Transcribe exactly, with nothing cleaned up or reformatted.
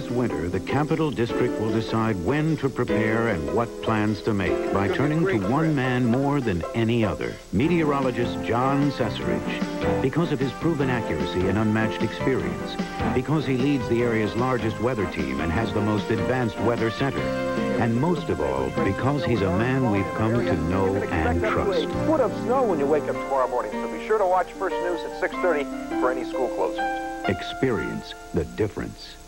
this winter, the Capital District will decide when to prepare and what plans to make by turning to one man more than any other, meteorologist John Seserich, because of his proven accuracy and unmatched experience, because he leads the area's largest weather team and has the most advanced weather center, and most of all, because he's a man we've come to know and trust. A foot of snow when you wake up tomorrow morning, so be sure to watch First News at six thirty for any school closings. Experience the difference.